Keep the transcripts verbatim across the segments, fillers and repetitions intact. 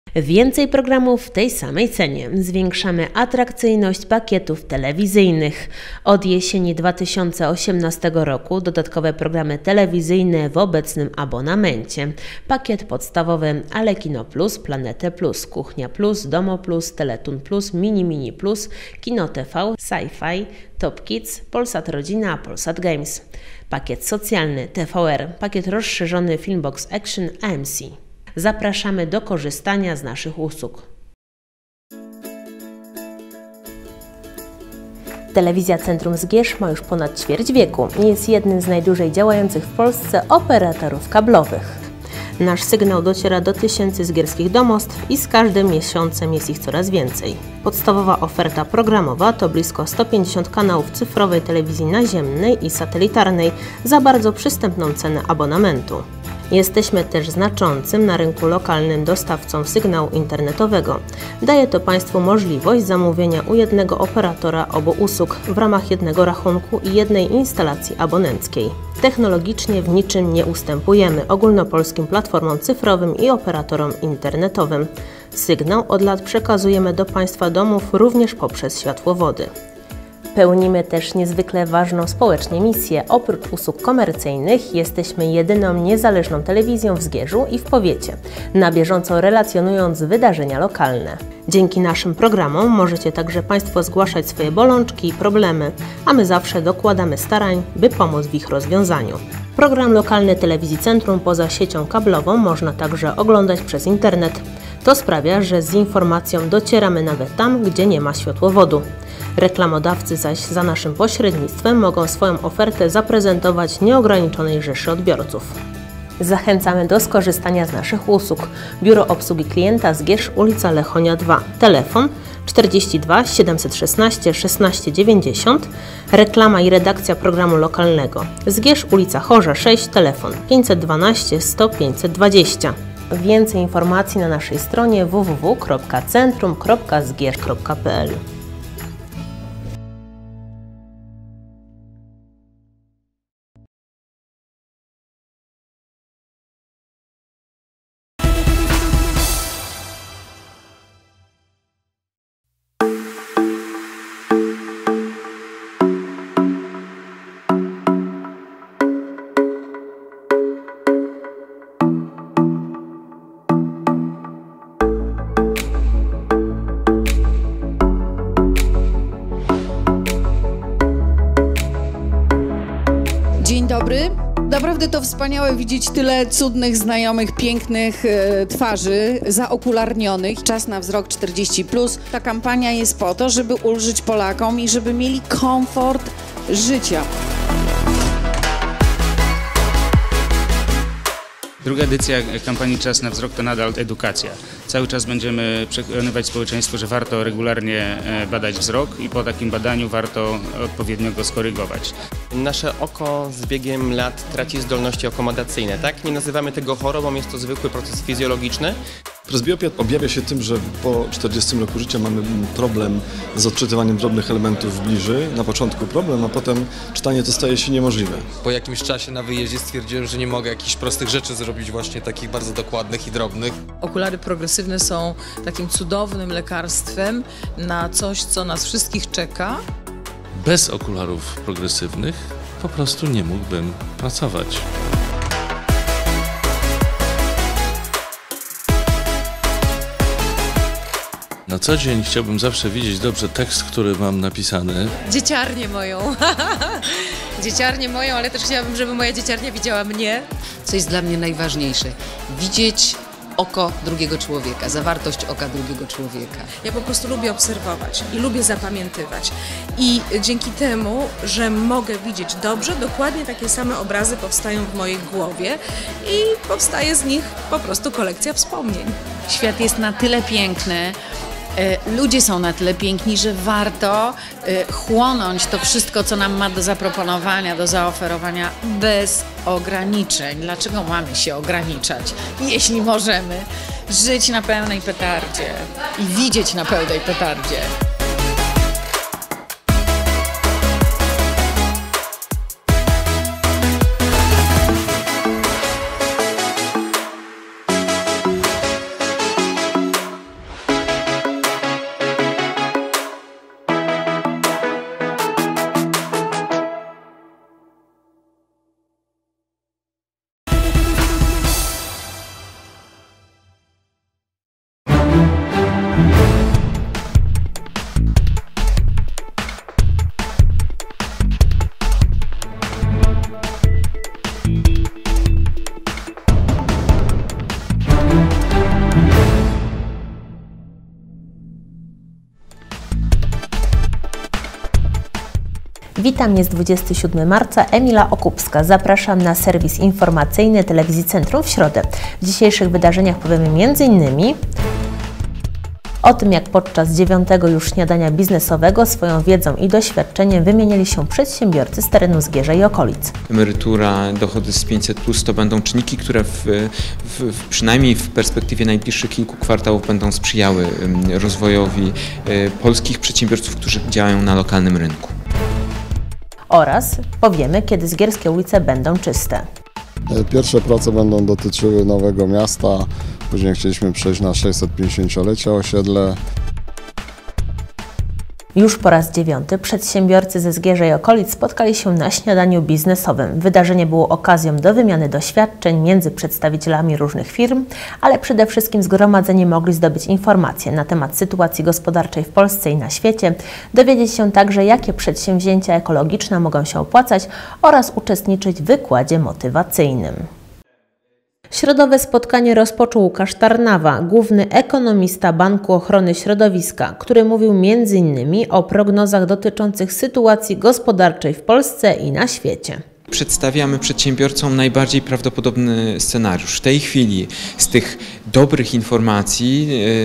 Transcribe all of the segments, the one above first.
Więcej programów w tej samej cenie. Zwiększamy atrakcyjność pakietów telewizyjnych. Od jesieni dwa tysiące osiemnastego roku dodatkowe programy telewizyjne w obecnym abonamencie. Pakiet podstawowy Alekino Plus, Planetę Plus, Kuchnia Plus, Domo Plus, Teletun Plus, Mini Mini Plus, Kino T V, Sci-Fi, Top Kids, Polsat Rodzina, Polsat Games. Pakiet socjalny T V R, pakiet rozszerzony Filmbox Action A M C. Zapraszamy do korzystania z naszych usług. Telewizja Centrum Zgierz ma już ponad ćwierć wieku i jest jednym z najdłużej działających w Polsce operatorów kablowych. Nasz sygnał dociera do tysięcy zgierskich domostw i z każdym miesiącem jest ich coraz więcej. Podstawowa oferta programowa to blisko sto pięćdziesiąt kanałów cyfrowej telewizji naziemnej i satelitarnej za bardzo przystępną cenę abonamentu. Jesteśmy też znaczącym na rynku lokalnym dostawcą sygnału internetowego. Daje to Państwu możliwość zamówienia u jednego operatora obu usług w ramach jednego rachunku i jednej instalacji abonenckiej. Technologicznie w niczym nie ustępujemy ogólnopolskim platformom cyfrowym i operatorom internetowym. Sygnał od lat przekazujemy do Państwa domów również poprzez światłowody. Pełnimy też niezwykle ważną społecznie misję. Oprócz usług komercyjnych jesteśmy jedyną niezależną telewizją w Zgierzu i w powiecie, na bieżąco relacjonując wydarzenia lokalne. Dzięki naszym programom możecie także Państwo zgłaszać swoje bolączki i problemy, a my zawsze dokładamy starań, by pomóc w ich rozwiązaniu. Program lokalny Telewizji Centrum poza siecią kablową można także oglądać przez internet. To sprawia, że z informacją docieramy nawet tam, gdzie nie ma światłowodu. Reklamodawcy zaś za naszym pośrednictwem mogą swoją ofertę zaprezentować nieograniczonej rzeszy odbiorców. Zachęcamy do skorzystania z naszych usług. Biuro Obsługi Klienta Zgierz, ulica Lechonia dwa. Telefon czterdzieści dwa siedemset szesnaście szesnaście dziewięćdziesiąt. Reklama i redakcja programu lokalnego. Zgierz, ulica Chorza sześć. Telefon pięćset dwanaście sto pięćset dwadzieścia. Więcej informacji na naszej stronie w w w kropka centrum kropka zgierz kropka p l. Dzień dobry. Naprawdę to wspaniałe widzieć tyle cudnych, znajomych, pięknych e, twarzy, zaokularnionych. Czas na wzrok czterdzieści plus. Ta kampania jest po to, żeby ulżyć Polakom i żeby mieli komfort życia. Druga edycja kampanii Czas na wzrok to nadal edukacja. Cały czas będziemy przekonywać społeczeństwo, że warto regularnie badać wzrok i po takim badaniu warto odpowiednio go skorygować. Nasze oko z biegiem lat traci zdolności akomodacyjne, tak? Nie nazywamy tego chorobą, jest to zwykły proces fizjologiczny. Presbiopia objawia się tym, że po czterdziestym roku życia mamy problem z odczytywaniem drobnych elementów w bliży. Na początku problem, a potem czytanie to staje się niemożliwe. Po jakimś czasie na wyjeździe stwierdziłem, że nie mogę jakichś prostych rzeczy zrobić, właśnie takich bardzo dokładnych i drobnych. Okulary progresywne są takim cudownym lekarstwem na coś, co nas wszystkich czeka. Bez okularów progresywnych po prostu nie mógłbym pracować. Na co dzień chciałbym zawsze widzieć dobrze tekst, który mam napisany. Dzieciarnię moją. Dzieciarnię moją, ale też chciałabym, żeby moja dzieciarnia widziała mnie. Co jest dla mnie najważniejsze, widzieć oko drugiego człowieka, zawartość oka drugiego człowieka. Ja po prostu lubię obserwować i lubię zapamiętywać. I dzięki temu, że mogę widzieć dobrze, dokładnie takie same obrazy powstają w mojej głowie i powstaje z nich po prostu kolekcja wspomnień. Świat jest na tyle piękny, ludzie są na tyle piękni, że warto chłonąć to wszystko, co nam ma do zaproponowania, do zaoferowania bez ograniczeń. Dlaczego mamy się ograniczać, jeśli możemy żyć na pełnej petardzie i widzieć na pełnej petardzie? Witam, jest dwudziestego siódmego marca, Emila Okupska. Zapraszam na serwis informacyjny Telewizji Centrum w środę. W dzisiejszych wydarzeniach powiemy między innymi o tym, jak podczas dziewiątego już śniadania biznesowego swoją wiedzą i doświadczeniem wymienili się przedsiębiorcy z terenu Zgierza i okolic. Emerytura, dochody z pięćset plus to będą czynniki, które w, w, w, przynajmniej w perspektywie najbliższych kilku kwartałów będą sprzyjały rozwojowi polskich przedsiębiorców, którzy działają na lokalnym rynku. Oraz powiemy, kiedy zgierskie ulice będą czyste. Pierwsze prace będą dotyczyły Nowego Miasta, później chcieliśmy przejść na sześćsetpięćdziesięciolecie osiedle. Już po raz dziewiąty przedsiębiorcy ze Zgierza i okolic spotkali się na śniadaniu biznesowym. Wydarzenie było okazją do wymiany doświadczeń między przedstawicielami różnych firm, ale przede wszystkim zgromadzeni mogli zdobyć informacje na temat sytuacji gospodarczej w Polsce i na świecie, dowiedzieć się także, jakie przedsięwzięcia ekologiczne mogą się opłacać oraz uczestniczyć w wykładzie motywacyjnym. Środowe spotkanie rozpoczął Łukasz Tarnawa, główny ekonomista Banku Ochrony Środowiska, który mówił między innymi o prognozach dotyczących sytuacji gospodarczej w Polsce i na świecie. Przedstawiamy przedsiębiorcom najbardziej prawdopodobny scenariusz. W tej chwili z tych dobrych informacji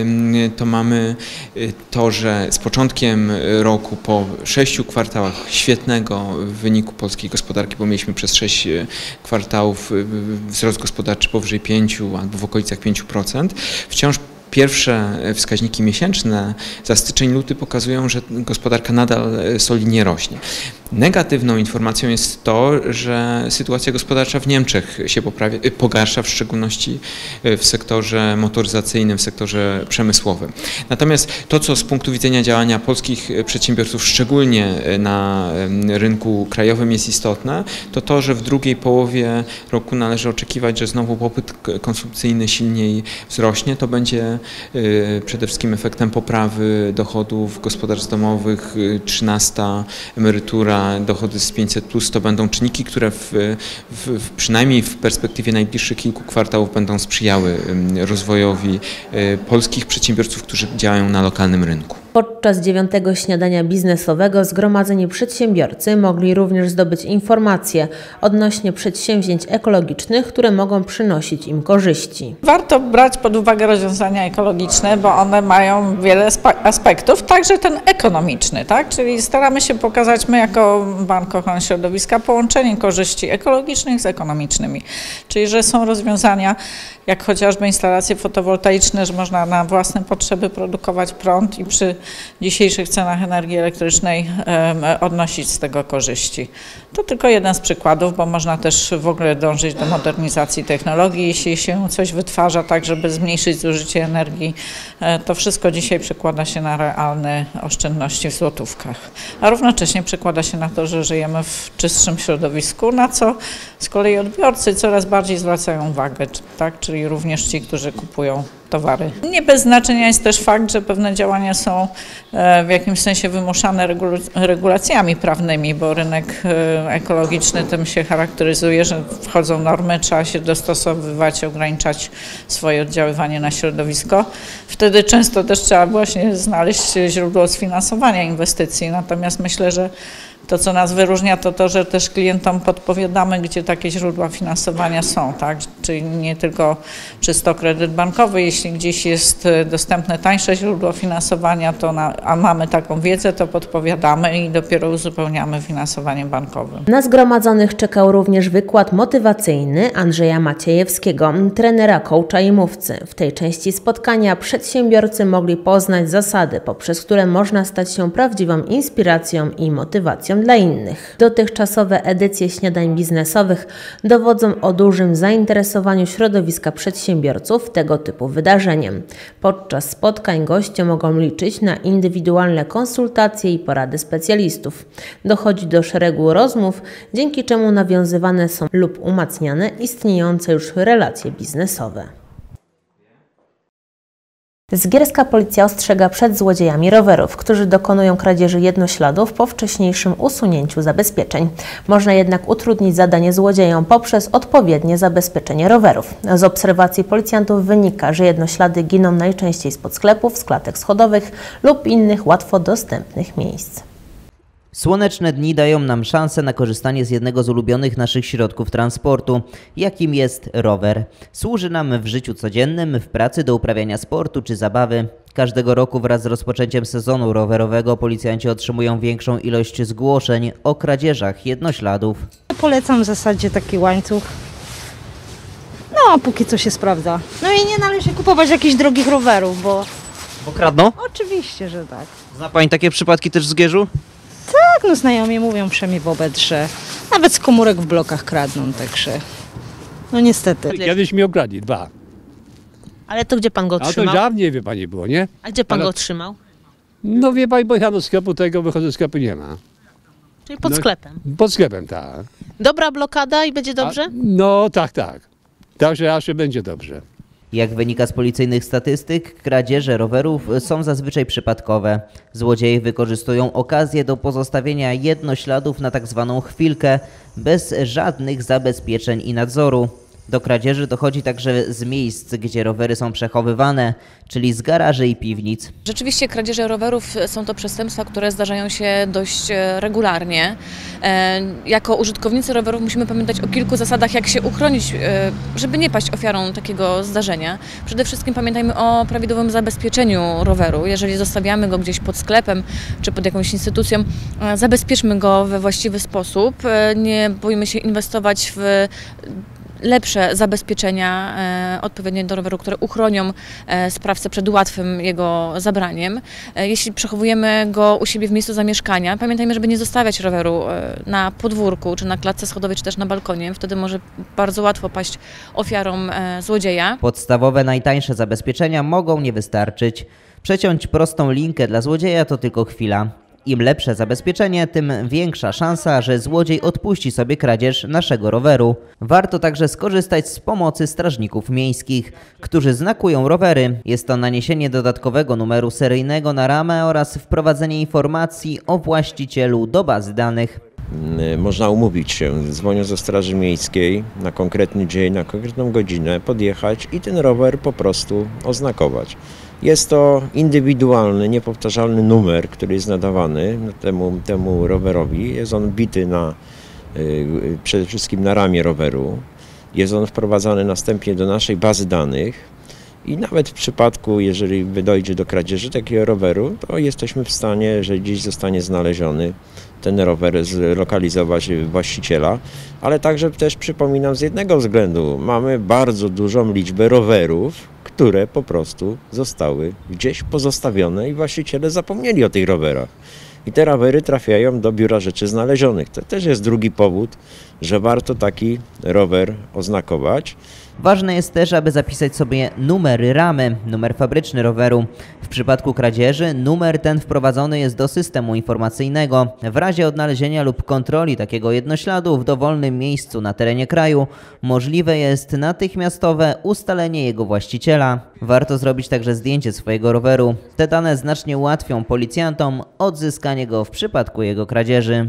to mamy to, że z początkiem roku po sześciu kwartałach świetnego wyniku polskiej gospodarki, bo mieliśmy przez sześć kwartałów wzrost gospodarczy powyżej pięciu albo w okolicach pięciu procent, wciąż pierwsze wskaźniki miesięczne za styczeń-luty pokazują, że gospodarka nadal solidnie rośnie. Negatywną informacją jest to, że sytuacja gospodarcza w Niemczech się poprawia, pogarsza, w szczególności w sektorze motoryzacyjnym, w sektorze przemysłowym. Natomiast to, co z punktu widzenia działania polskich przedsiębiorców, szczególnie na rynku krajowym jest istotne, to to, że w drugiej połowie roku należy oczekiwać, że znowu popyt konsumpcyjny silniej wzrośnie. To będzie przede wszystkim efektem poprawy dochodów gospodarstw domowych, trzynasta emerytura, dochody z pięćset plus to będą czynniki, które w, w, przynajmniej w perspektywie najbliższych kilku kwartałów będą sprzyjały rozwojowi polskich przedsiębiorców, którzy działają na lokalnym rynku. Podczas dziewiątego śniadania biznesowego zgromadzeni przedsiębiorcy mogli również zdobyć informacje odnośnie przedsięwzięć ekologicznych, które mogą przynosić im korzyści. Warto brać pod uwagę rozwiązania ekologiczne, bo one mają wiele aspektów, także ten ekonomiczny, tak? Czyli staramy się pokazać my jako Bank Ochrony Środowiska połączenie korzyści ekologicznych z ekonomicznymi. Czyli że są rozwiązania jak chociażby instalacje fotowoltaiczne, że można na własne potrzeby produkować prąd i przy dzisiejszych cenach energii elektrycznej odnosić z tego korzyści. To tylko jeden z przykładów, bo można też w ogóle dążyć do modernizacji technologii, jeśli się coś wytwarza tak, żeby zmniejszyć zużycie energii. To wszystko dzisiaj przekłada się na realne oszczędności w złotówkach, a równocześnie przekłada się na to, że żyjemy w czystszym środowisku, na co z kolei odbiorcy coraz bardziej zwracają uwagę, tak? Czyli również ci, którzy kupują towary. Nie bez znaczenia jest też fakt, że pewne działania są w jakimś sensie wymuszane regulacjami prawnymi, bo rynek ekologiczny tym się charakteryzuje, że wchodzą normy, trzeba się dostosowywać, ograniczać swoje oddziaływanie na środowisko. Wtedy często też trzeba właśnie znaleźć źródło sfinansowania inwestycji, natomiast myślę, że to, co nas wyróżnia, to to, że też klientom podpowiadamy, gdzie takie źródła finansowania są, tak? Czyli nie tylko czysto kredyt bankowy, jeśli gdzieś jest dostępne tańsze źródło finansowania, to na, a mamy taką wiedzę, to podpowiadamy i dopiero uzupełniamy finansowaniem bankowym. Na zgromadzonych czekał również wykład motywacyjny Andrzeja Maciejewskiego, trenera, coacha i mówcy. W tej części spotkania przedsiębiorcy mogli poznać zasady, poprzez które można stać się prawdziwą inspiracją i motywacją dla innych. Dotychczasowe edycje śniadań biznesowych dowodzą o dużym zainteresowaniu środowiska przedsiębiorców tego typu wydarzeniem. Podczas spotkań goście mogą liczyć na indywidualne konsultacje i porady specjalistów. Dochodzi do szeregu rozmów, dzięki czemu nawiązywane są lub umacniane istniejące już relacje biznesowe. Zgierska policja ostrzega przed złodziejami rowerów, którzy dokonują kradzieży jednośladów po wcześniejszym usunięciu zabezpieczeń. Można jednak utrudnić zadanie złodziejom poprzez odpowiednie zabezpieczenie rowerów. Z obserwacji policjantów wynika, że jednoślady giną najczęściej spod sklepów, z klatek schodowych lub innych łatwo dostępnych miejsc. Słoneczne dni dają nam szansę na korzystanie z jednego z ulubionych naszych środków transportu, jakim jest rower. Służy nam w życiu codziennym, w pracy do uprawiania sportu czy zabawy. Każdego roku wraz z rozpoczęciem sezonu rowerowego policjanci otrzymują większą ilość zgłoszeń o kradzieżach jednośladów. Polecam w zasadzie taki łańcuch. No, póki co się sprawdza. No i nie należy kupować jakichś drogich rowerów, bo... Bo kradną? Oczywiście, że tak. Zna Pani takie przypadki też w Zgierzu? Tak, no znajomi mówią przynajmniej w Obed, że nawet z komórek w blokach kradną, także... No niestety. Kiedyś mi okradli, dwa. Ale to gdzie pan go A to otrzymał? dawniej, wie Pani, było, nie? A gdzie pan Ale- go otrzymał? No wie Pani, bo ja do sklepu tego wychodzę, sklepu nie ma. Czyli pod No, sklepem. Pod sklepem, tak. Dobra blokada i będzie dobrze? No tak, tak. Także aż będzie dobrze. Jak wynika z policyjnych statystyk, kradzieże rowerów są zazwyczaj przypadkowe. Złodzieje wykorzystują okazję do pozostawienia jednośladów na tak zwaną chwilkę, bez żadnych zabezpieczeń i nadzoru. Do kradzieży dochodzi także z miejsc, gdzie rowery są przechowywane, czyli z garaży i piwnic. Rzeczywiście kradzieże rowerów są to przestępstwa, które zdarzają się dość e, regularnie. E, Jako użytkownicy rowerów musimy pamiętać o kilku zasadach, jak się uchronić, e, żeby nie paść ofiarą takiego zdarzenia. Przede wszystkim pamiętajmy o prawidłowym zabezpieczeniu roweru. Jeżeli zostawiamy go gdzieś pod sklepem czy pod jakąś instytucją, e, zabezpieczmy go we właściwy sposób. E, Nie bójmy się inwestować w lepsze zabezpieczenia e, odpowiednie do roweru, które uchronią e, sprawcę przed łatwym jego zabraniem. E, jeśli przechowujemy go u siebie w miejscu zamieszkania, pamiętajmy, żeby nie zostawiać roweru e, na podwórku, czy na klatce schodowej, czy też na balkonie. Wtedy może bardzo łatwo paść ofiarą e, złodzieja. Podstawowe, najtańsze zabezpieczenia mogą nie wystarczyć. Przeciąć prostą linkę dla złodzieja to tylko chwila. Im lepsze zabezpieczenie, tym większa szansa, że złodziej odpuści sobie kradzież naszego roweru. Warto także skorzystać z pomocy strażników miejskich, którzy znakują rowery. Jest to naniesienie dodatkowego numeru seryjnego na ramę oraz wprowadzenie informacji o właścicielu do bazy danych. Można umówić się, dzwoniąc do Straży Miejskiej na konkretny dzień, na konkretną godzinę, podjechać i ten rower po prostu oznakować. Jest to indywidualny, niepowtarzalny numer, który jest nadawany temu, temu rowerowi. Jest on bity na, yy, przede wszystkim na ramię roweru. Jest on wprowadzany następnie do naszej bazy danych i nawet w przypadku, jeżeli dojdzie do kradzieży takiego roweru, to jesteśmy w stanie, jeżeli gdzieś zostanie znaleziony ten rower, zlokalizować właściciela, ale także też przypominam z jednego względu, mamy bardzo dużą liczbę rowerów, które po prostu zostały gdzieś pozostawione i właściciele zapomnieli o tych rowerach. I te rowery trafiają do biura rzeczy znalezionych. To też jest drugi powód, że warto taki rower oznakować. Ważne jest też, aby zapisać sobie numery ramy, numer fabryczny roweru. W przypadku kradzieży numer ten wprowadzony jest do systemu informacyjnego. W razie odnalezienia lub kontroli takiego jednośladu w dowolnym miejscu na terenie kraju możliwe jest natychmiastowe ustalenie jego właściciela. Warto zrobić także zdjęcie swojego roweru. Te dane znacznie ułatwią policjantom odzyskanie go w przypadku jego kradzieży.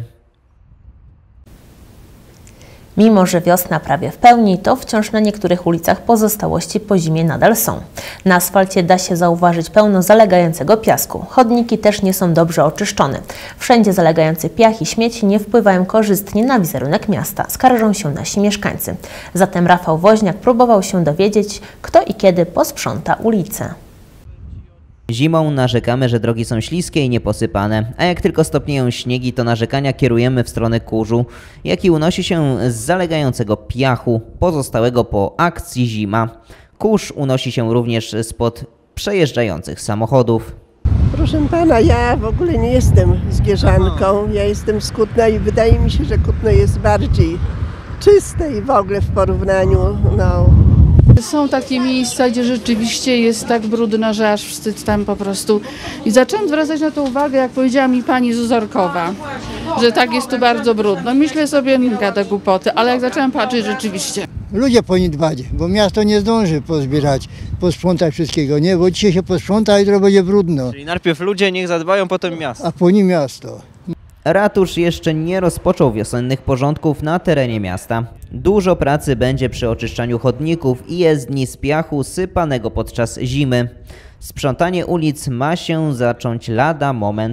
Mimo że wiosna prawie w pełni, to wciąż na niektórych ulicach pozostałości po zimie nadal są. Na asfalcie da się zauważyć pełno zalegającego piasku. Chodniki też nie są dobrze oczyszczone. Wszędzie zalegający piach i śmieci nie wpływają korzystnie na wizerunek miasta, skarżą się nasi mieszkańcy. Zatem Rafał Woźniak próbował się dowiedzieć, kto i kiedy posprząta ulice. Zimą narzekamy, że drogi są śliskie i nieposypane, a jak tylko stopnieją śniegi, to narzekania kierujemy w stronę kurzu, jaki unosi się z zalegającego piachu pozostałego po akcji zima. Kurz unosi się również spod przejeżdżających samochodów. Proszę pana, ja w ogóle nie jestem zgierzanką, ja jestem z Kutna i wydaje mi się, że Kutno jest bardziej czyste i w ogóle w porównaniu, no... Są takie miejsca, gdzie rzeczywiście jest tak brudno, że aż wstyd tam po prostu. I zaczęłam zwracać na to uwagę, jak powiedziała mi pani Zuzorkowa, że tak jest tu bardzo brudno. Myślę sobie, nie gada głupoty, ale jak zaczęłam patrzeć, rzeczywiście. Ludzie powinni dbać, bo miasto nie zdąży pozbierać, posprzątać wszystkiego, nie? Bo dzisiaj się posprząta, a jutro będzie brudno. Czyli najpierw ludzie niech zadbają, potem miasto. A po nim miasto. Ratusz jeszcze nie rozpoczął wiosennych porządków na terenie miasta. Dużo pracy będzie przy oczyszczaniu chodników i jezdni z piachu sypanego podczas zimy. Sprzątanie ulic ma się zacząć lada moment.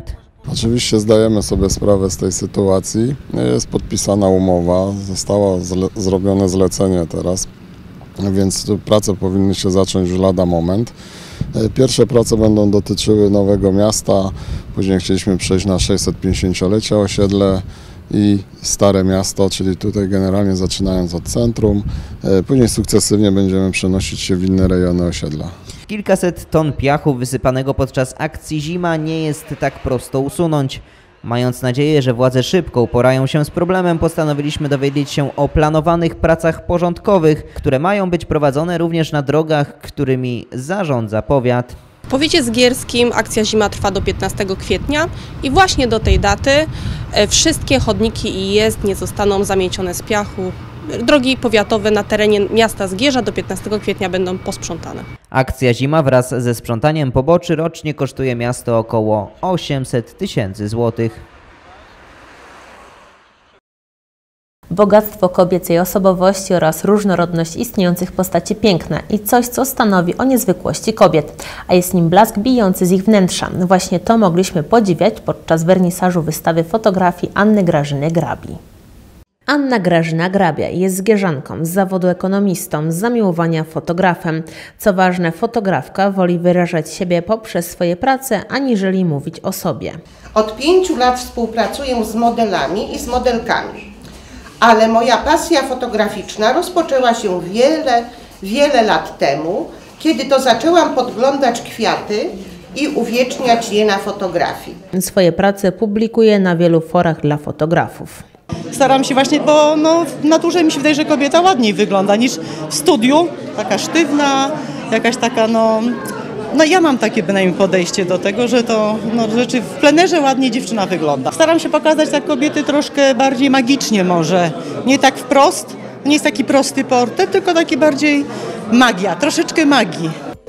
Oczywiście zdajemy sobie sprawę z tej sytuacji. Jest podpisana umowa, zostało zle zrobione zlecenie teraz, więc prace powinny się zacząć już lada moment. Pierwsze prace będą dotyczyły Nowego Miasta, później chcieliśmy przejść na sześćsetpięćdziesięciolecie osiedle i Stare Miasto, czyli tutaj generalnie zaczynając od centrum, później sukcesywnie będziemy przenosić się w inne rejony osiedla. Kilkaset ton piachu wysypanego podczas akcji Zima nie jest tak prosto usunąć. Mając nadzieję, że władze szybko uporają się z problemem, postanowiliśmy dowiedzieć się o planowanych pracach porządkowych, które mają być prowadzone również na drogach, którymi zarządza powiat. W powiecie zgierskim akcja Zima trwa do piętnastego kwietnia i właśnie do tej daty wszystkie chodniki i jezdnie zostaną zamiecione z piachu. Drogi powiatowe na terenie miasta Zgierza do piętnastego kwietnia będą posprzątane. Akcja Zima wraz ze sprzątaniem poboczy rocznie kosztuje miasto około osiemset tysięcy złotych. Bogactwo kobiecej osobowości oraz różnorodność istniejących postaci piękna i coś, co stanowi o niezwykłości kobiet, a jest nim blask bijący z ich wnętrza. Właśnie to mogliśmy podziwiać podczas wernisażu wystawy fotografii Anny Grażyny Grabi. Anna Grażyna Grabia jest zgierzanką, z zawodu ekonomistą, z zamiłowania fotografem. Co ważne, fotografka woli wyrażać siebie poprzez swoje prace, aniżeli mówić o sobie. Od pięciu lat współpracuję z modelami i z modelkami, ale moja pasja fotograficzna rozpoczęła się wiele, wiele lat temu, kiedy to zaczęłam podglądać kwiaty i uwieczniać je na fotografii. Swoje prace publikuje na wielu forach dla fotografów. Staram się właśnie, bo no, w naturze mi się wydaje, że kobieta ładniej wygląda niż w studiu, taka sztywna, jakaś taka no... No ja mam takie bynajmniej podejście do tego, że to no, rzeczy w plenerze ładnie dziewczyna wygląda. Staram się pokazać tak kobiety troszkę bardziej magicznie może, nie tak wprost, nie jest taki prosty portret, tylko taki bardziej magia, troszeczkę magii.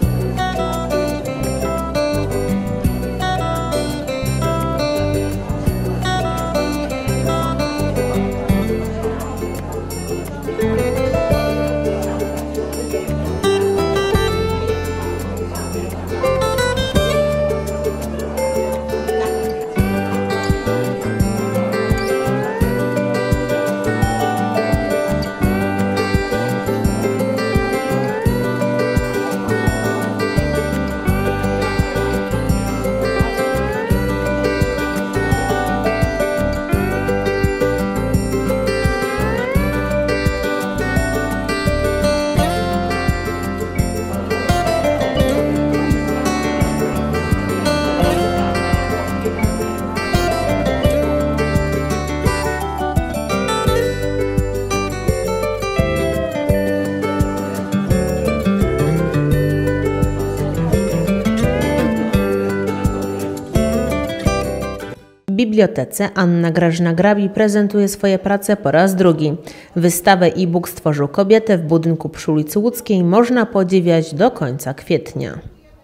W bibliotece Anna Grażyna Grabi prezentuje swoje prace po raz drugi. Wystawę e-book Stworzył kobietę w budynku przy ulicy Łódzkiej można podziwiać do końca kwietnia.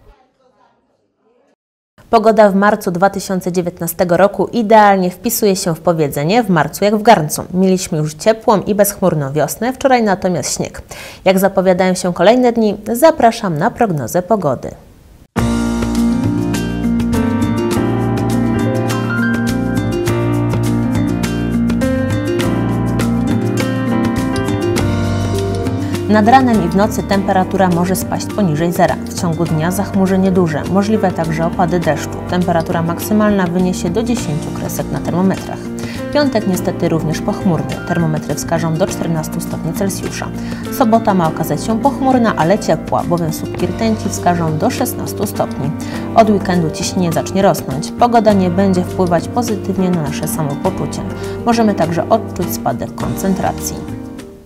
Pogoda w marcu dwa tysiące dziewiętnastego roku idealnie wpisuje się w powiedzenie w marcu jak w garncu. Mieliśmy już ciepłą i bezchmurną wiosnę, wczoraj natomiast śnieg. Jak zapowiadają się kolejne dni, zapraszam na prognozę pogody. Nad ranem i w nocy temperatura może spaść poniżej zera. W ciągu dnia zachmurzenie duże, możliwe także opady deszczu. Temperatura maksymalna wyniesie do dziesięciu kresek na termometrach. Piątek niestety również pochmurny. Termometry wskażą do czternastu stopni Celsjusza. Sobota ma okazać się pochmurna, ale ciepła, bowiem słupki rtęci wskażą do szesnastu stopni. Od weekendu ciśnienie zacznie rosnąć. Pogoda nie będzie wpływać pozytywnie na nasze samopoczucie. Możemy także odczuć spadek koncentracji.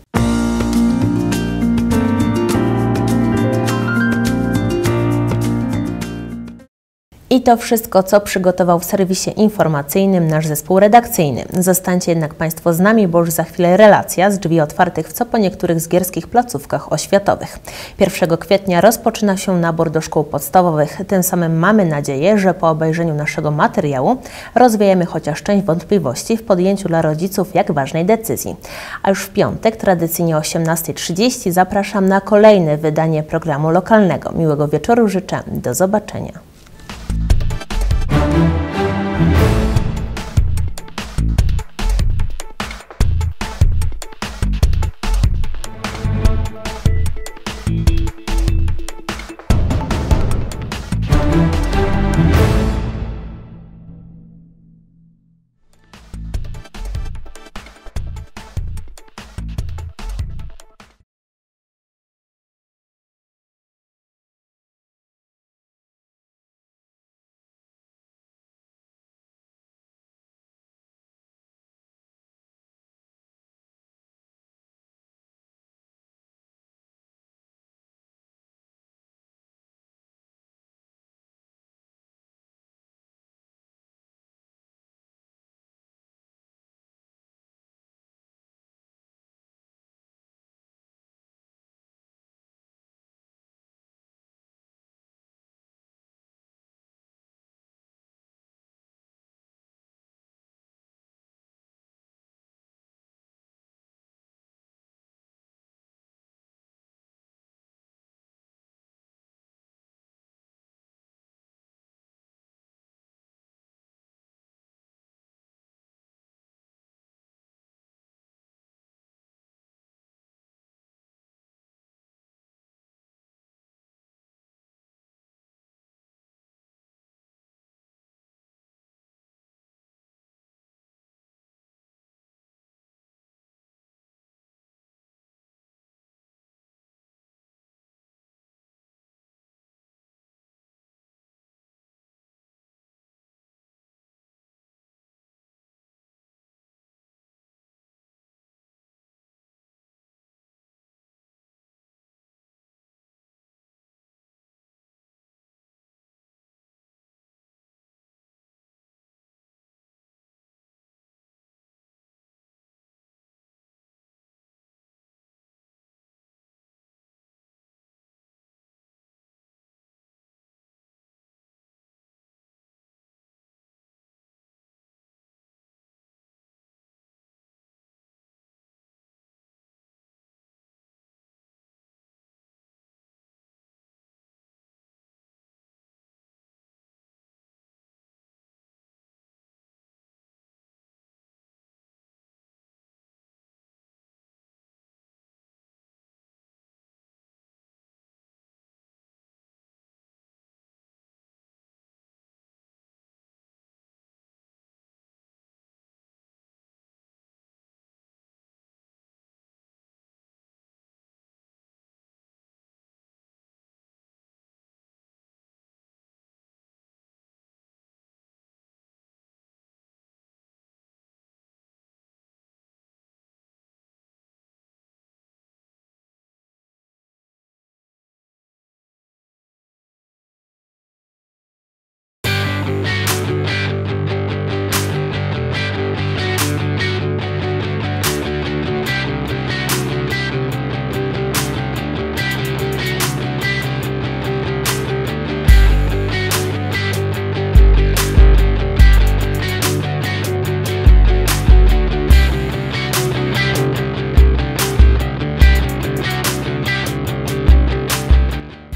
I to wszystko, co przygotował w serwisie informacyjnym nasz zespół redakcyjny. Zostańcie jednak Państwo z nami, bo już za chwilę relacja z drzwi otwartych w co po niektórych zgierskich placówkach oświatowych. pierwszego kwietnia rozpoczyna się nabór do szkół podstawowych. Tym samym mamy nadzieję, że po obejrzeniu naszego materiału rozwiejemy chociaż część wątpliwości w podjęciu dla rodziców jak ważnej decyzji. A już w piątek, tradycyjnie o osiemnastej trzydzieści, zapraszam na kolejne wydanie programu lokalnego. Miłego wieczoru życzę. Do zobaczenia. Thank you.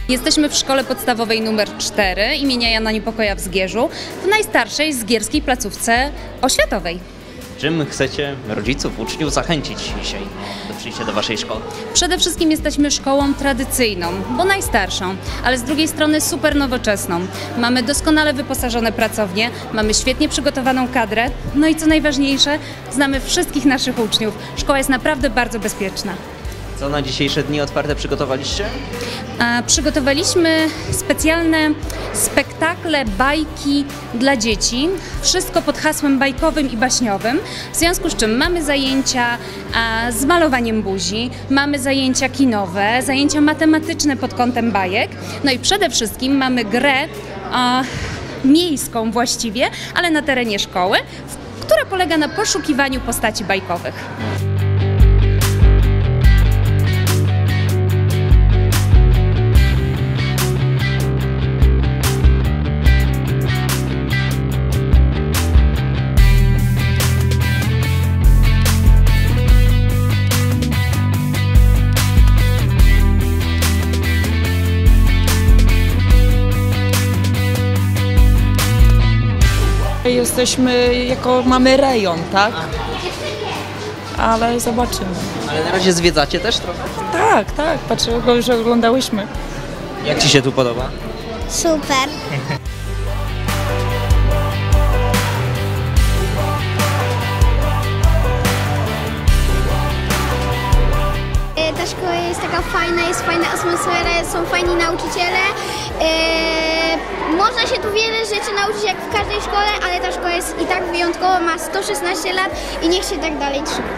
Jesteśmy w szkole podstawowej numer cztery imienia Jana Niepokoja w Zgierzu, w najstarszej zgierskiej placówce oświatowej. Czym chcecie rodziców, uczniów zachęcić dzisiaj do przyjścia do waszej szkoły? Przede wszystkim jesteśmy szkołą tradycyjną, bo najstarszą, ale z drugiej strony super nowoczesną. Mamy doskonale wyposażone pracownie, mamy świetnie przygotowaną kadrę, no i co najważniejsze, znamy wszystkich naszych uczniów. Szkoła jest naprawdę bardzo bezpieczna. Co na dzisiejsze dni otwarte przygotowaliście? A, przygotowaliśmy specjalne spektakle, bajki dla dzieci. Wszystko pod hasłem bajkowym i baśniowym. W związku z czym mamy zajęcia a, z malowaniem buzi, mamy zajęcia kinowe, zajęcia matematyczne pod kątem bajek. No i przede wszystkim mamy grę a, miejską właściwie, ale na terenie szkoły, w, która polega na poszukiwaniu postaci bajkowych. Jesteśmy, jako mamy rejon, tak? Ale zobaczymy. Ale na razie zwiedzacie też trochę? Tak, tak, patrzę, go już oglądałyśmy. Jak ci się tu podoba? Super. Ta szkoła jest taka fajna, jest fajna atmosfera, są fajni nauczyciele. Eee, można się tu wiele rzeczy nauczyć jak w każdej szkole, ale ta szkoła jest i tak wyjątkowa, ma sto szesnaście lat i niech się tak dalej trzyma.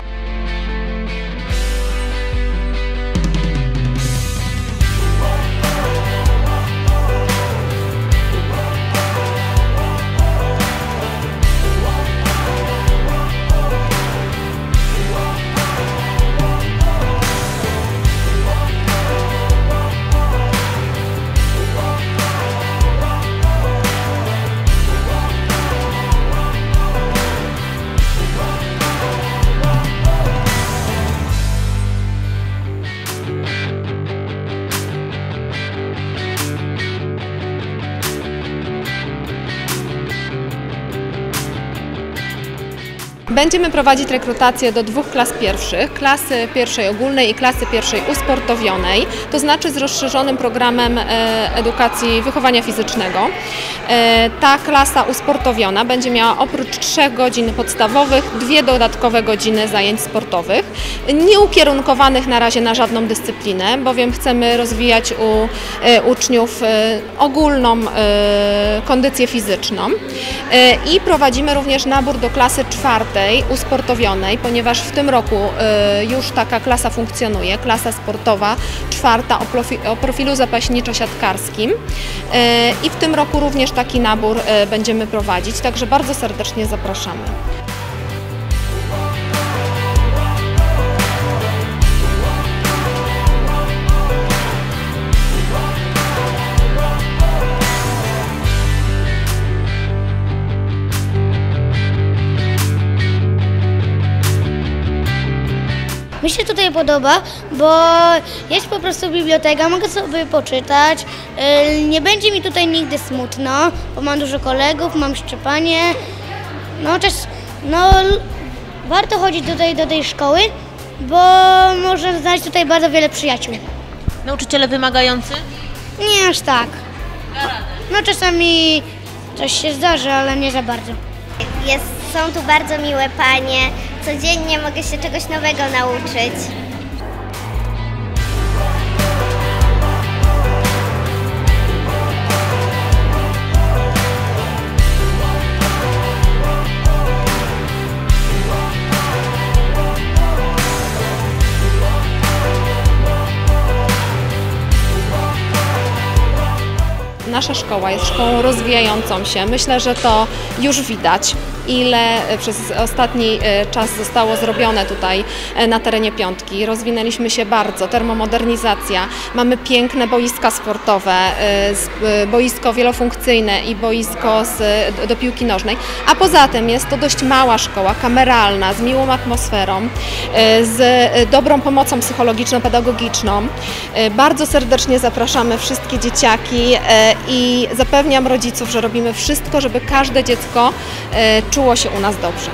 Będziemy prowadzić rekrutację do dwóch klas pierwszych, klasy pierwszej ogólnej i klasy pierwszej usportowionej, to znaczy z rozszerzonym programem edukacji wychowania fizycznego. Ta klasa usportowiona będzie miała oprócz trzech godzin podstawowych dwie dodatkowe godziny zajęć sportowych, nieukierunkowanych na razie na żadną dyscyplinę, bowiem chcemy rozwijać u uczniów ogólną kondycję fizyczną i prowadzimy również nabór do klasy czwartej usportowionej, ponieważ w tym roku y, już taka klasa funkcjonuje, klasa sportowa czwarta o, profi, o profilu zapaśniczo-siatkarskim y, i w tym roku również taki nabór y, będziemy prowadzić, także bardzo serdecznie zapraszamy. Mi się tutaj podoba, bo jest po prostu biblioteka, mogę sobie poczytać, nie będzie mi tutaj nigdy smutno, bo mam dużo kolegów, mam szczepanie. No też, no warto chodzić tutaj do tej szkoły, bo można znaleźć tutaj bardzo wiele przyjaciół. Nauczyciele wymagający? Nie aż tak. No czasami coś się zdarzy, ale nie za bardzo. Jest, są tu bardzo miłe panie, codziennie mogę się czegoś nowego nauczyć. Nasza szkoła jest szkołą rozwijającą się. Myślę, że to już widać. ile przez ostatni czas zostało zrobione tutaj na terenie Piątki. Rozwinęliśmy się bardzo, termomodernizacja, mamy piękne boiska sportowe, boisko wielofunkcyjne i boisko z, do piłki nożnej, a poza tym jest to dość mała szkoła, kameralna, z miłą atmosferą, z dobrą pomocą psychologiczno-pedagogiczną. Bardzo serdecznie zapraszamy wszystkie dzieciaki i zapewniam rodziców, że robimy wszystko, żeby każde dziecko czuło się u nas dobrze.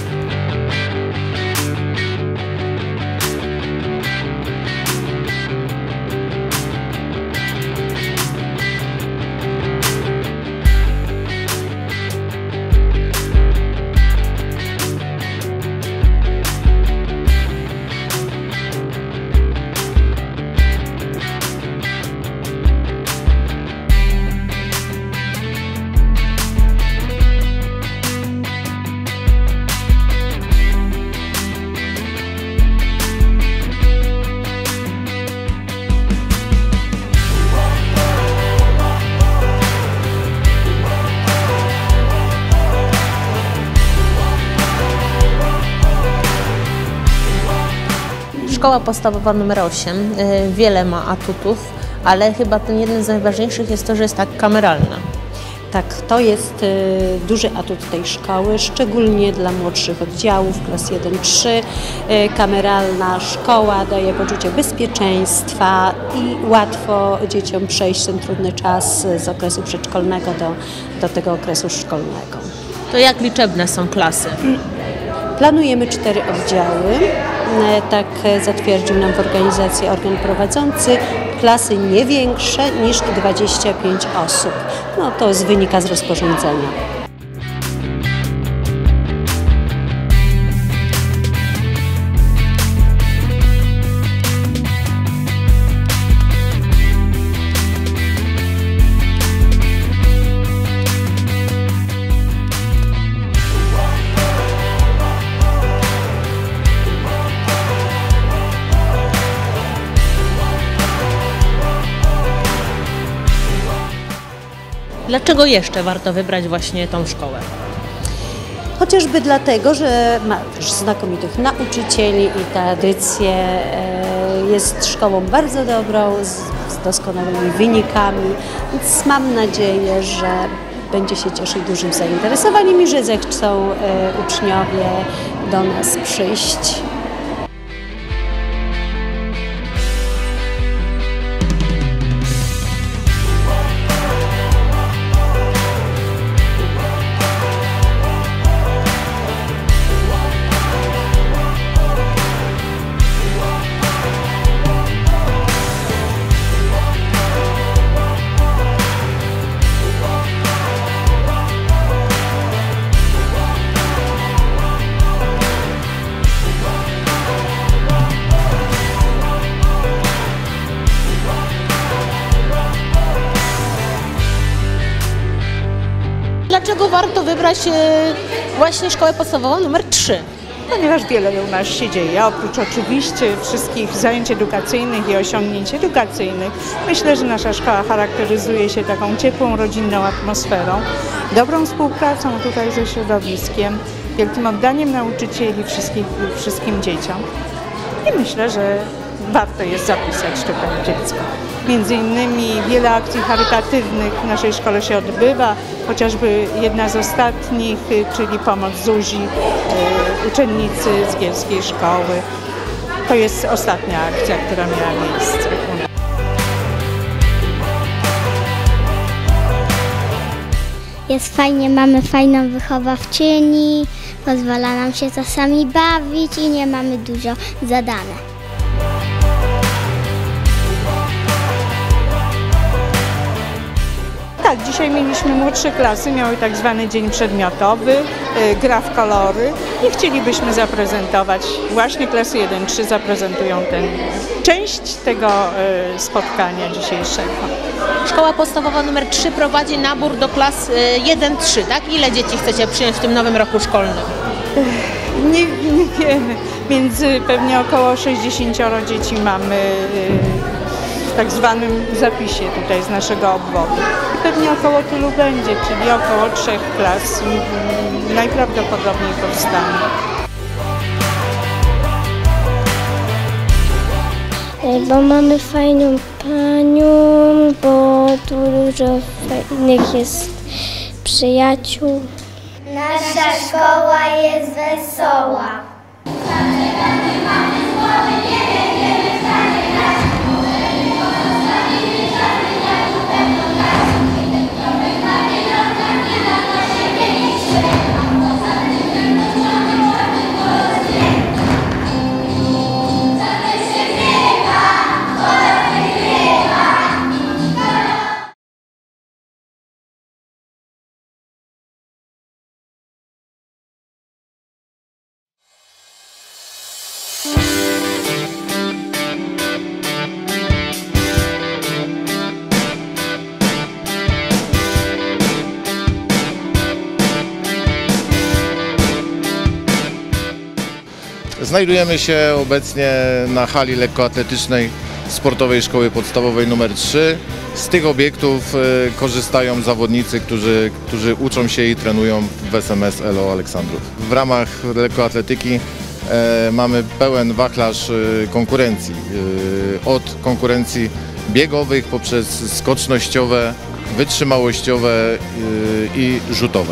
Szkoła podstawowa numer osiem wiele ma atutów, ale chyba ten jeden z najważniejszych jest to, że jest tak kameralna. Tak, to jest y, duży atut tej szkoły, szczególnie dla młodszych oddziałów, klas jeden trzy. Y, kameralna szkoła daje poczucie bezpieczeństwa i łatwo dzieciom przejść ten trudny czas z okresu przedszkolnego do, do tego okresu szkolnego. To jak liczebne są klasy? Planujemy cztery oddziały, tak zatwierdził nam w organizacji organ prowadzący, klasy nie większe niż dwadzieścia pięć osób. No to wynika z rozporządzenia. Dlaczego jeszcze warto wybrać właśnie tą szkołę? Chociażby dlatego, że ma też znakomitych nauczycieli i tradycję, jest szkołą bardzo dobrą, z doskonałymi wynikami, więc mam nadzieję, że będzie się cieszyć dużym zainteresowaniem i że zechcą uczniowie do nas przyjść. Dlaczego warto wybrać właśnie szkołę podstawową numer trzy? Ponieważ wiele u nas się dzieje, oprócz oczywiście wszystkich zajęć edukacyjnych i osiągnięć edukacyjnych. Myślę, że nasza szkoła charakteryzuje się taką ciepłą, rodzinną atmosferą, dobrą współpracą tutaj ze środowiskiem, wielkim oddaniem nauczycieli wszystkich, wszystkim dzieciom. I myślę, że warto jest zapisać tutaj dziecko. Między innymi wiele akcji charytatywnych w naszej szkole się odbywa, chociażby jedna z ostatnich, czyli pomoc Zuzi, uczennicy z Gielskiej Szkoły. To jest ostatnia akcja, która miała miejsce. Jest fajnie, mamy fajną wychowawczyni, pozwala nam się czasami bawić i nie mamy dużo zadane. Tak, dzisiaj mieliśmy młodsze klasy, miały tak zwany dzień przedmiotowy, gra w kolory i chcielibyśmy zaprezentować, właśnie klasy jeden trzy zaprezentują tę część tego spotkania dzisiejszego. Szkoła podstawowa numer trzy prowadzi nabór do klas jeden trzy, tak? Ile dzieci chcecie przyjąć w tym nowym roku szkolnym? Nie, nie wiemy, między pewnie około sześćdziesięcioro dzieci mamy tak zwanym zapisie tutaj z naszego obwodu. I pewnie około tylu będzie, czyli około trzech klas najprawdopodobniej powstanie. Bo mamy fajną panią, bo tu dużo fajnych jest przyjaciół. Nasza szkoła jest wesoła. Znajdujemy się obecnie na hali lekkoatletycznej Sportowej Szkoły Podstawowej numer trzy. Z tych obiektów korzystają zawodnicy, którzy, którzy uczą się i trenują w S M S Elo Aleksandrów. W ramach lekkoatletyki e, mamy pełen wachlarz konkurencji. E, od konkurencji biegowych poprzez skocznościowe, wytrzymałościowe e, i rzutowe.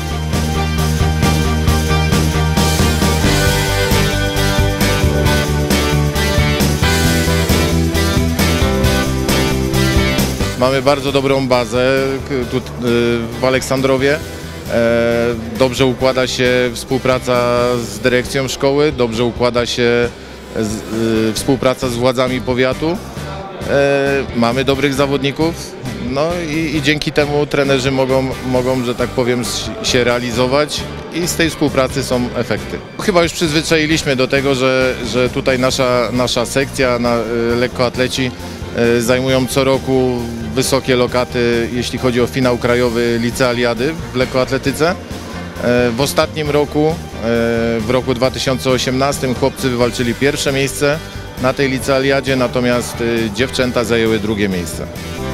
Mamy bardzo dobrą bazę tu w Aleksandrowie. Dobrze układa się współpraca z dyrekcją szkoły, dobrze układa się współpraca z władzami powiatu. Mamy dobrych zawodników, no i, i dzięki temu trenerzy mogą, mogą, że tak powiem, się realizować i z tej współpracy są efekty. Chyba już przyzwyczailiśmy do tego, że, że tutaj nasza, nasza sekcja, na, lekkoatleci zajmują co roku wysokie lokaty, jeśli chodzi o finał krajowy Licealiady w lekkoatletyce. W ostatnim roku, w roku dwa tysiące osiemnastym, chłopcy wywalczyli pierwsze miejsce na tej Licealiadzie, natomiast dziewczęta zajęły drugie miejsce.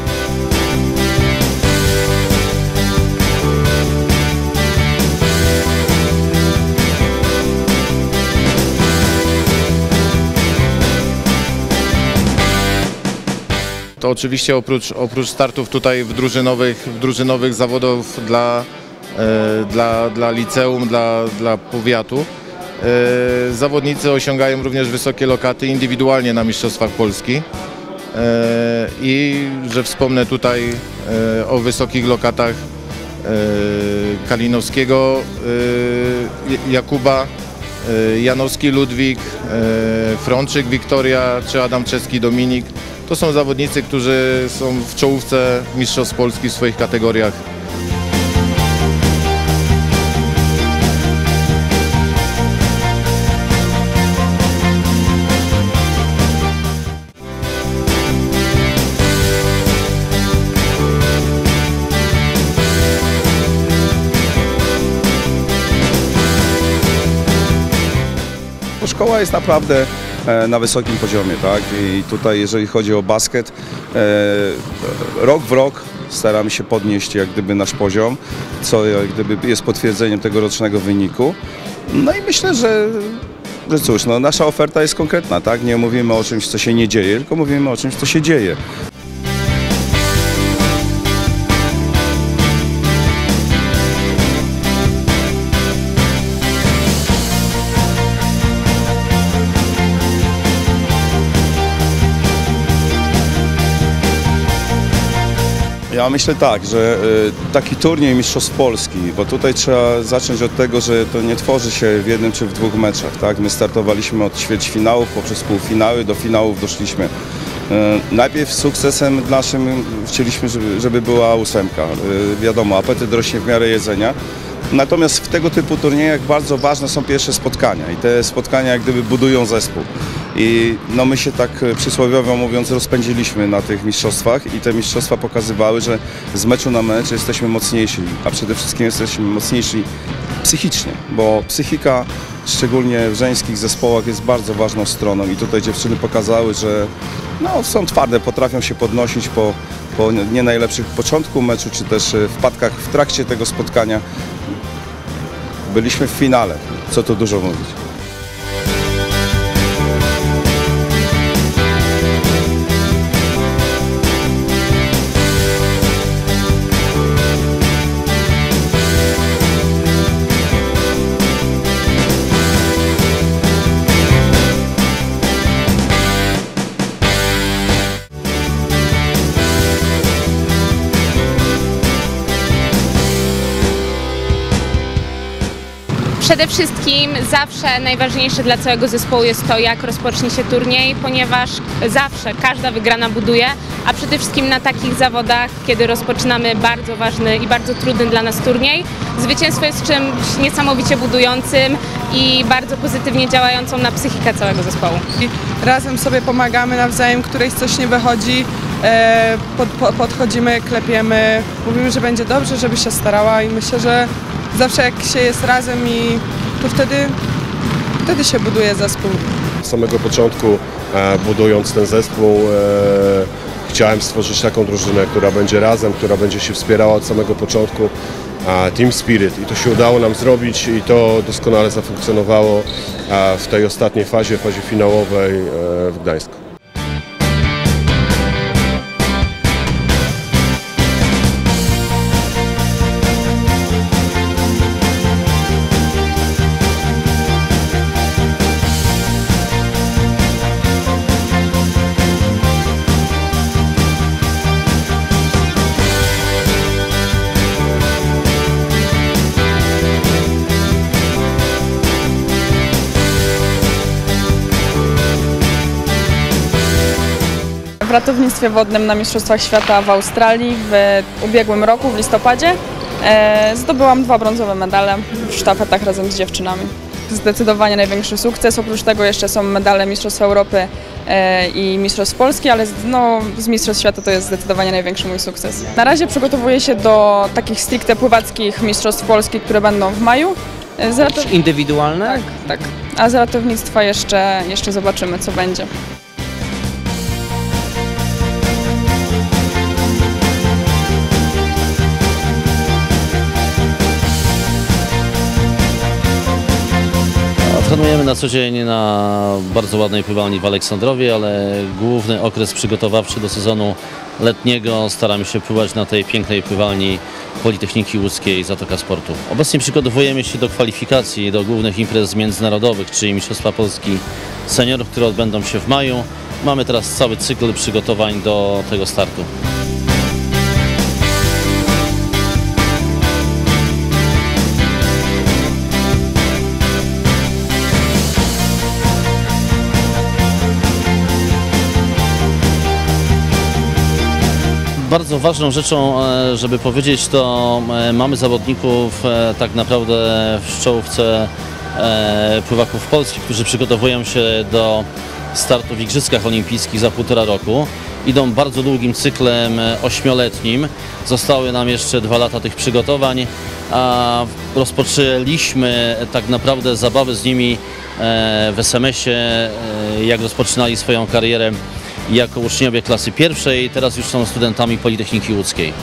To oczywiście oprócz, oprócz startów tutaj w drużynowych, w drużynowych zawodów dla, e, dla, dla liceum, dla, dla powiatu, e, zawodnicy osiągają również wysokie lokaty indywidualnie na Mistrzostwach Polski. E, I że wspomnę tutaj e, o wysokich lokatach e, Kalinowskiego, e, Jakuba, e, Janowski Ludwik, e, Frączyk Wiktoria czy Adamczewski Dominik. To są zawodnicy, którzy są w czołówce Mistrzostw Polski w swoich kategoriach. Szkoła jest naprawdę na wysokim poziomie, tak? I tutaj jeżeli chodzi o basket, rok w rok staramy się podnieść jak gdyby nasz poziom, co jak gdyby jest potwierdzeniem tegorocznego wyniku. No i myślę, że, że cóż, no nasza oferta jest konkretna, tak? Nie mówimy o czymś, co się nie dzieje, tylko mówimy o czymś, co się dzieje. Ja myślę tak, że taki turniej Mistrzostw Polski, bo tutaj trzeba zacząć od tego, że to nie tworzy się w jednym czy w dwóch meczach, tak? My startowaliśmy od ćwierćfinałów, poprzez półfinały, do finałów doszliśmy. Najpierw sukcesem naszym chcieliśmy, żeby, żeby była ósemka. Wiadomo, apetyt rośnie w miarę jedzenia. Natomiast w tego typu turniejach bardzo ważne są pierwsze spotkania i te spotkania jak gdyby budują zespół. I no my się tak przysłowiowo mówiąc rozpędziliśmy na tych mistrzostwach i te mistrzostwa pokazywały, że z meczu na mecz jesteśmy mocniejsi, a przede wszystkim jesteśmy mocniejsi psychicznie, bo psychika szczególnie w żeńskich zespołach jest bardzo ważną stroną i tutaj dziewczyny pokazały, że no, są twarde, potrafią się podnosić po, po nie najlepszych początku meczu, czy też wpadkach w trakcie tego spotkania. Byliśmy w finale, co tu dużo mówić. Przede wszystkim zawsze najważniejsze dla całego zespołu jest to, jak rozpocznie się turniej, ponieważ zawsze każda wygrana buduje, a przede wszystkim na takich zawodach, kiedy rozpoczynamy bardzo ważny i bardzo trudny dla nas turniej, zwycięstwo jest czymś niesamowicie budującym i bardzo pozytywnie działającą na psychikę całego zespołu. Razem sobie pomagamy nawzajem, którejś coś nie wychodzi, pod, pod, podchodzimy, klepiemy, mówimy, że będzie dobrze, żeby się starała i myślę, że zawsze jak się jest razem i to wtedy, wtedy się buduje zespół. Z samego początku e, budując ten zespół e, chciałem stworzyć taką drużynę, która będzie razem, która będzie się wspierała od samego początku. A Team Spirit i to się udało nam zrobić i to doskonale zafunkcjonowało e, w tej ostatniej fazie, fazie finałowej e, w Gdańsku. W ratownictwie wodnym na Mistrzostwach Świata w Australii w ubiegłym roku, w listopadzie, e, zdobyłam dwa brązowe medale w sztafetach razem z dziewczynami. Zdecydowanie największy sukces, oprócz tego jeszcze są medale Mistrzostw Europy e, i Mistrzostw Polski, ale z, no, z Mistrzostw Świata to jest zdecydowanie największy mój sukces. Na razie przygotowuję się do takich stricte pływackich Mistrzostw Polski, które będą w maju. Z ratow... Indywidualne? Tak, tak. A z ratownictwa jeszcze, jeszcze zobaczymy, co będzie. Trenujemy na co dzień na bardzo ładnej pływalni w Aleksandrowie, ale główny okres przygotowawczy do sezonu letniego staramy się pływać na tej pięknej pływalni Politechniki Łódzkiej Zatoka Sportu. Obecnie przygotowujemy się do kwalifikacji do głównych imprez międzynarodowych, czyli Mistrzostwa Polski Seniorów, które odbędą się w maju. Mamy teraz cały cykl przygotowań do tego startu. Bardzo ważną rzeczą, żeby powiedzieć, to mamy zawodników tak naprawdę w czołówce pływaków polskich, którzy przygotowują się do startu w Igrzyskach Olimpijskich za półtora roku. Idą bardzo długim cyklem ośmioletnim. Zostały nam jeszcze dwa lata tych przygotowań, a rozpoczęliśmy tak naprawdę zabawy z nimi w es em esie, jak rozpoczynali swoją karierę jako uczniowie klasy pierwszej, teraz już są studentami Politechniki Łódzkiej.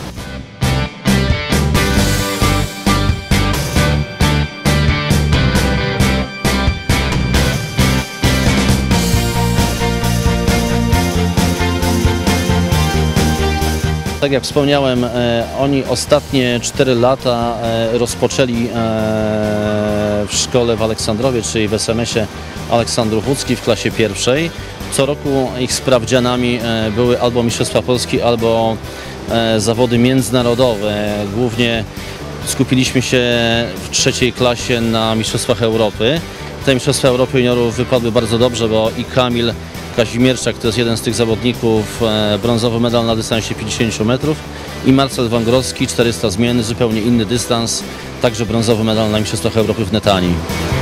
Tak jak wspomniałem, oni ostatnie cztery lata rozpoczęli w szkole w Aleksandrowie, czyli w es em esie Aleksandrów Łódzki w klasie pierwszej. Co roku ich sprawdzianami były albo Mistrzostwa Polski, albo zawody międzynarodowe. Głównie skupiliśmy się w trzeciej klasie na Mistrzostwach Europy. Te Mistrzostwa Europy juniorów wypadły bardzo dobrze, bo i Kamil Kazimierczak, to jest jeden z tych zawodników, brązowy medal na dystansie pięćdziesięciu metrów, i Marcel Wągrowski, czterysta zmienny, zupełnie inny dystans, także brązowy medal na Mistrzostwach Europy w Netanii.